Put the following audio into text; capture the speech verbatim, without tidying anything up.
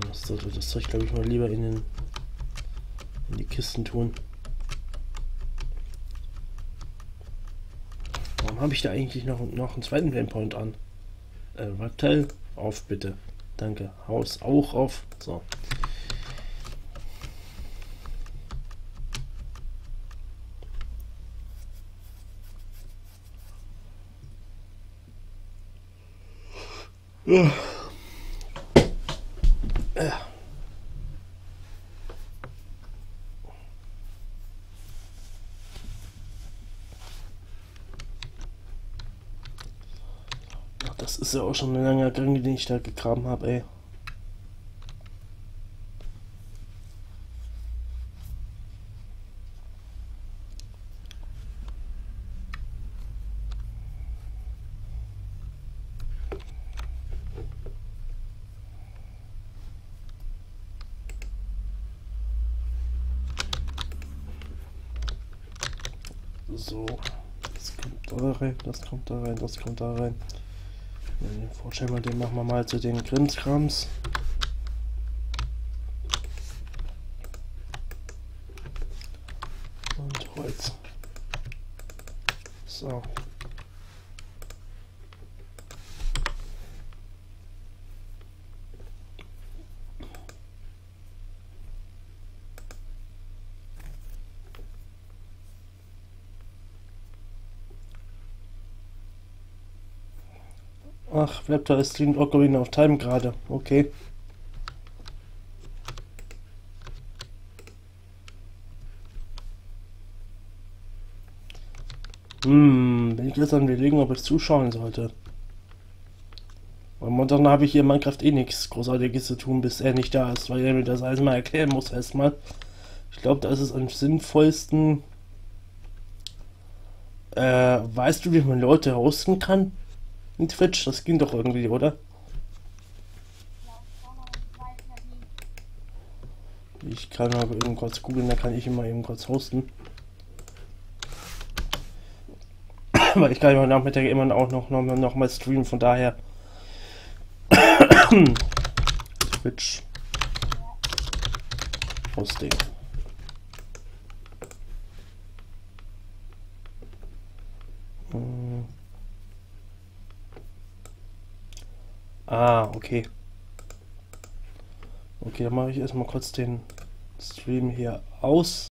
Das, das, das soll ich glaube ich mal lieber in, den, in die Kisten tun. Warum habe ich da eigentlich noch, noch einen zweiten Waypoint an? Äh, Reptile, auf bitte. Danke. Haus auch auf. So. Ja. Ja. Das ist ja auch schon ein langer Gang, den ich da gegraben habe, ey. So, das kommt da rein, das kommt da rein, das kommt da rein. Den Vorschämer, den machen wir mal zu den Grinskrams. Und Holz. So. Ach, Raptor ist streamt Ocarina of Time gerade. Okay. Hm, bin ich jetzt an überlegen, ob ich zuschauen sollte. Weil momentan habe ich hier in Minecraft eh nichts Großartiges zu tun, bis er nicht da ist, weil er mir das alles mal erklären muss erstmal. Ich glaube, da ist es am sinnvollsten. Äh, weißt du, wie man Leute hosten kann? In Twitch, das ging doch irgendwie, oder? Ich kann aber eben kurz googeln, da kann ich immer eben kurz hosten. Aber ich kann ja Nachmittag immer auch noch, noch, noch mal streamen, von daher. Twitch. Hosting. Hm. Ah, okay. Okay, dann mache ich erstmal kurz den Stream hier aus.